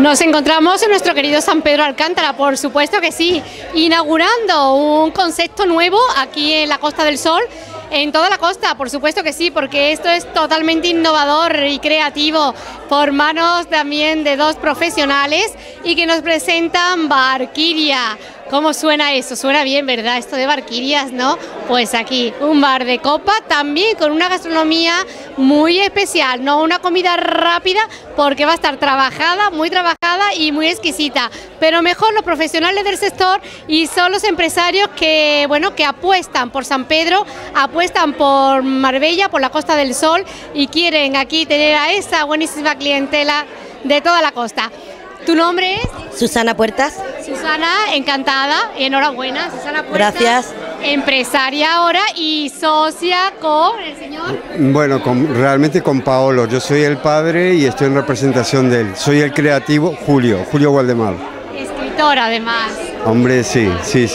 Nos encontramos en nuestro querido San Pedro Alcántara, por supuesto que sí, inaugurando un concepto nuevo aquí en la Costa del Sol, en toda la costa, por supuesto que sí, porque esto es totalmente innovador y creativo, por manos también de dos profesionales y que nos presentan Barquiria. ¿Cómo suena eso? Suena bien, ¿verdad? Esto de Barquirias, ¿no? Pues aquí, un bar de copa, también con una gastronomía muy especial, no una comida rápida, porque va a estar trabajada, muy trabajada y muy exquisita, pero mejor los profesionales del sector y son los empresarios que, bueno, que apuestan por San Pedro, apuestan por Marbella, por la Costa del Sol y quieren aquí tener a esa buenísima clientela de toda la costa. ¿Tu nombre es? Susana Puertas. Susana, encantada y enhorabuena, Susana Puertas. Gracias. Empresaria ahora y socia con el señor. Bueno, realmente con Paolo. Yo soy el padre y estoy en representación de él. Soy el creativo, Julio Waldemar. Escritora además. Hombre, sí.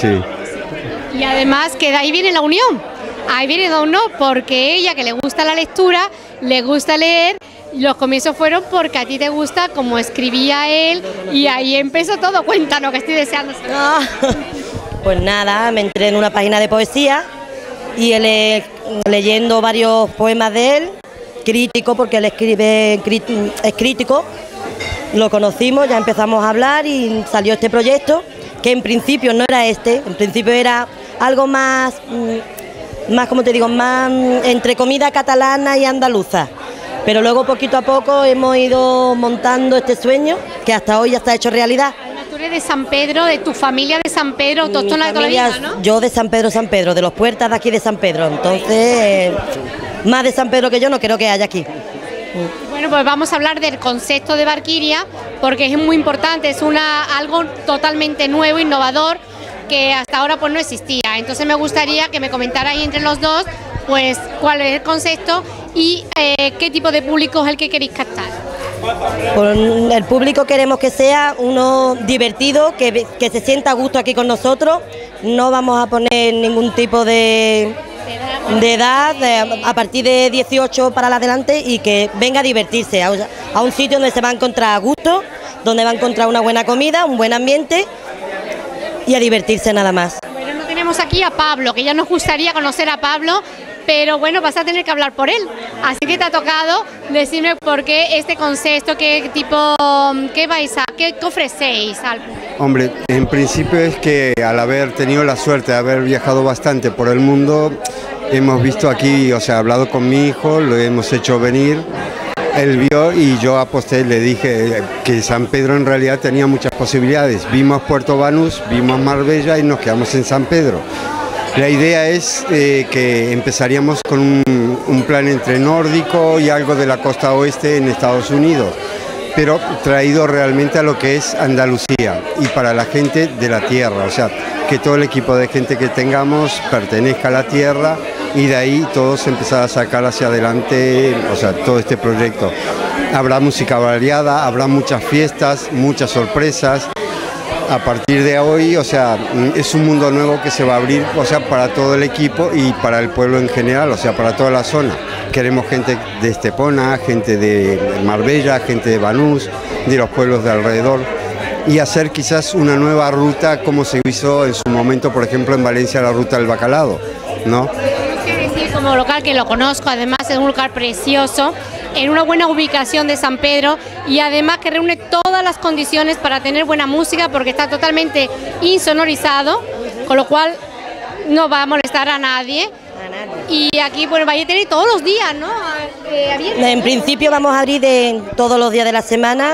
Y además que de ahí viene la unión. Ahí viene la unión porque ella, que le gusta la lectura, le gusta leer. Los comienzos fueron porque a ti te gusta como escribía él y ahí empezó todo. Cuéntanos, que estoy deseando saber. Pues nada, me entré en una página de poesía y él, leyendo varios poemas de él, crítico, porque él escribe, es crítico, lo conocimos, ya empezamos a hablar y salió este proyecto, que en principio no era este, en principio era algo más como te digo, más entre comida catalana y andaluza. Pero luego poquito a poco hemos ido montando este sueño que hasta hoy ya está hecho realidad. Tú eres de San Pedro, de tu familia de San Pedro, autóctona de toda la vida, ¿no? Yo de San Pedro, de los Puertas de aquí de San Pedro. Entonces, más de San Pedro que yo no creo que haya aquí. Bueno, pues vamos a hablar del concepto de Barquiria, porque es muy importante, es algo totalmente nuevo, innovador, que hasta ahora pues no existía. Entonces me gustaría que me comentarais entre los dos pues cuál es el concepto y qué tipo de público es el que queréis captar. Pues el público queremos que sea uno divertido, que se sienta a gusto aquí con nosotros. No vamos a poner ningún tipo de edad, a partir de 18 para adelante, y que venga a divertirse a un sitio donde se va a encontrar a gusto, donde va a encontrar una buena comida, un buen ambiente y a divertirse nada más. Bueno, no tenemos aquí a Pablo, que ya nos gustaría conocer a Pablo, pero bueno, vas a tener que hablar por él. Así que te ha tocado decirme por qué este concepto, qué ofrecéis al público. Hombre, en principio es que al haber tenido la suerte de haber viajado bastante por el mundo, hemos visto aquí, o sea, hablado con mi hijo, lo hemos hecho venir. Él vio y yo aposté, le dije que San Pedro en realidad tenía muchas posibilidades. Vimos Puerto Banús, vimos Marbella y nos quedamos en San Pedro. La idea es que empezaríamos con un plan entre nórdico y algo de la costa oeste en Estados Unidos, pero traído realmente a lo que es Andalucía y para la gente de la tierra, o sea, que todo el equipo de gente que tengamos pertenezca a la tierra y de ahí todos empezar a sacar hacia adelante, o sea, todo este proyecto. Habrá música variada, habrá muchas fiestas, muchas sorpresas. A partir de hoy, o sea, es un mundo nuevo que se va a abrir, o sea, para todo el equipo y para el pueblo en general, o sea, para toda la zona. Queremos gente de Estepona, gente de Marbella, gente de Banús, de los pueblos de alrededor, y hacer quizás una nueva ruta como se hizo en su momento, por ejemplo, en Valencia, la ruta del bacalao, ¿no? Quiero decir, como local que lo conozco, además es un lugar precioso, en una buena ubicación de San Pedro y además que reúne todas las condiciones para tener buena música porque está totalmente insonorizado, con lo cual no va a molestar a nadie. Y aquí bueno, vais a tener todos los días, ¿no? En principio vamos a abrir todos los días de la semana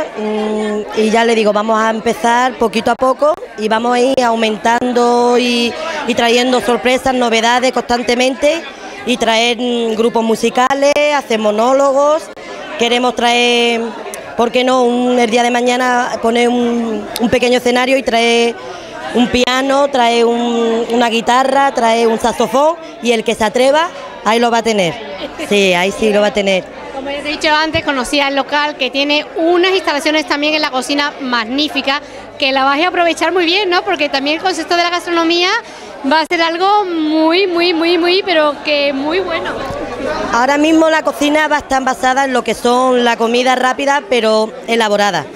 y ya le digo, vamos a empezar poquito a poco y vamos a ir aumentando y trayendo sorpresas, novedades constantemente y traer grupos musicales, hacer monólogos, queremos traer, ¿por qué no?, el día de mañana poner un pequeño escenario y traer un piano, trae una guitarra, trae un saxofón y el que se atreva, ahí lo va a tener. Sí, ahí sí lo va a tener. Como ya te he dicho antes, conocía el local que tiene unas instalaciones también en la cocina magnífica, que la vas a aprovechar muy bien, ¿no? Porque también el concepto de la gastronomía va a ser algo muy, pero que muy bueno. Ahora mismo la cocina va a estar basada en lo que son la comida rápida, pero elaborada.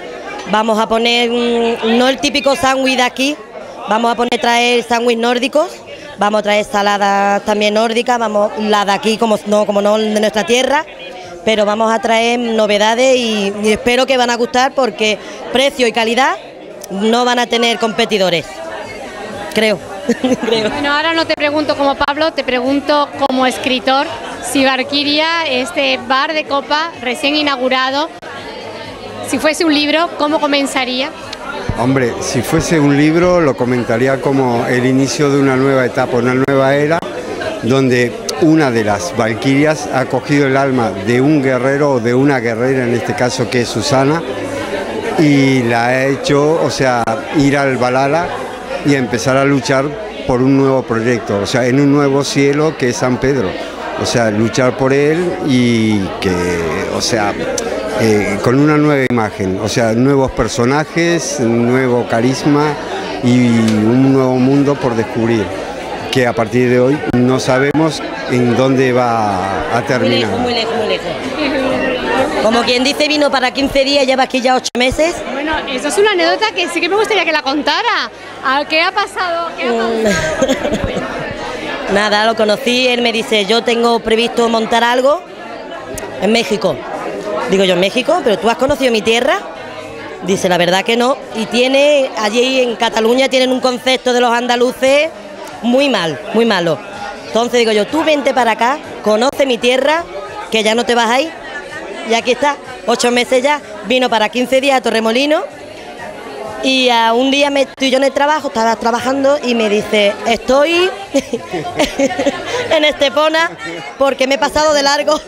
Vamos a poner, no el típico sándwich de aquí, vamos a traer sándwich nórdicos, vamos a traer saladas también nórdicas, la de aquí como no de nuestra tierra, pero vamos a traer novedades y espero que van a gustar porque precio y calidad no van a tener competidores, creo. Bueno, ahora no te pregunto como Pablo, te pregunto como escritor, si Valkyria, este bar de copa recién inaugurado, si fuese un libro, ¿cómo comenzaría? Hombre, si fuese un libro lo comentaría como el inicio de una nueva etapa, una nueva era, donde una de las valquirias ha cogido el alma de un guerrero o de una guerrera, en este caso que es Susana, y la ha hecho, o sea, ir al Valhalla y empezar a luchar por un nuevo proyecto, o sea, en un nuevo cielo que es San Pedro, o sea, luchar por él y que, o sea, con una nueva imagen, o sea, nuevos personajes, nuevo carisma y un nuevo mundo por descubrir, que a partir de hoy no sabemos en dónde va a terminar. Muy lejos, muy lejos. Como quien dice, vino para 15 días, lleva aquí ya 8 meses. Bueno, eso es una anécdota que sí que me gustaría que la contara. ¿Qué ha pasado? Nada, lo conocí, él me dice, yo tengo previsto montar algo en México. Digo yo, ¿en México? ¿Pero tú has conocido mi tierra? Dice, la verdad que no. Y tiene, allí en Cataluña tienen un concepto de los andaluces muy malo. Entonces digo yo, tú vente para acá, conoce mi tierra, que ya no te vas a ir. Y aquí está, 8 meses ya, vino para 15 días a Torremolinos y un día estoy yo en el trabajo, estaba trabajando y me dice, estoy en Estepona porque me he pasado de largo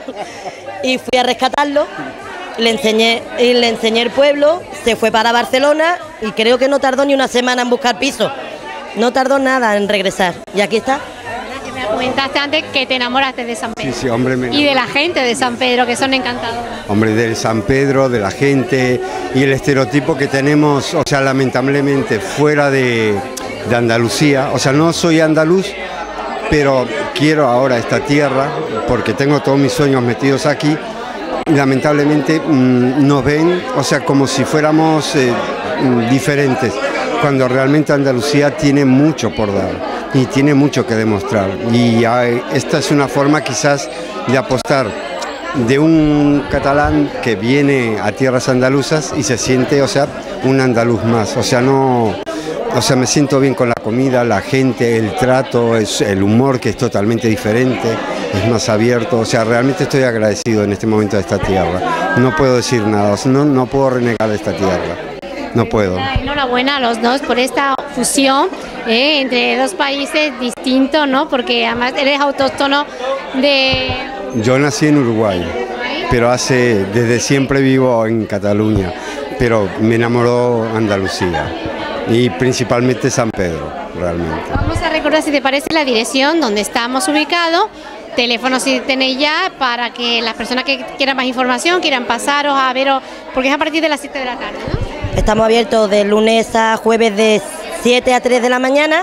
y fui a rescatarlo, le enseñé el pueblo, se fue para Barcelona y creo que no tardó ni una semana en buscar piso, no tardó nada en regresar y aquí está. Comentaste antes que te enamoraste de San Pedro. Sí, hombre, y de la gente de San Pedro, que son encantadores. Hombre, del San Pedro, de la gente y el estereotipo que tenemos, o sea, lamentablemente fuera de Andalucía. O sea, no soy andaluz, pero quiero ahora esta tierra porque tengo todos mis sueños metidos aquí. Lamentablemente nos ven, o sea, como si fuéramos diferentes, cuando realmente Andalucía tiene mucho por dar. Y tiene mucho que demostrar y esta es una forma quizás de apostar de un catalán que viene a tierras andaluzas y se siente, o sea, un andaluz más, o sea, no, o sea, me siento bien con la comida, la gente, el trato, el humor que es totalmente diferente, es más abierto, o sea, realmente estoy agradecido en este momento de esta tierra, no puedo decir nada, o sea, no puedo renegar de esta tierra. No puedo. Enhorabuena a los dos por esta fusión entre dos países distintos, ¿no? Porque además eres autóctono de... Yo nací en Uruguay, pero desde siempre vivo en Cataluña, pero me enamoró Andalucía y principalmente San Pedro, realmente. Vamos a recordar, si te parece, la dirección donde estamos ubicados, teléfono si tenéis ya, para que las personas que quieran más información, quieran pasaros a veros, porque es a partir de las 7 de la tarde, ¿no? Estamos abiertos de lunes a jueves de 7 a 3 de la mañana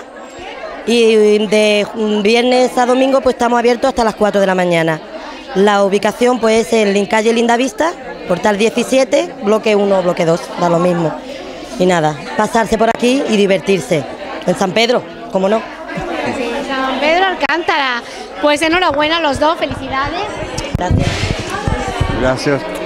y de viernes a domingo pues estamos abiertos hasta las 4 de la mañana. La ubicación pues es en calle Lindavista, portal 17, bloque 1 o bloque 2, da lo mismo. Y nada, pasarse por aquí y divertirse. En San Pedro, ¿cómo no? Sí, San Pedro Alcántara. Pues enhorabuena a los dos, felicidades. Gracias. Gracias.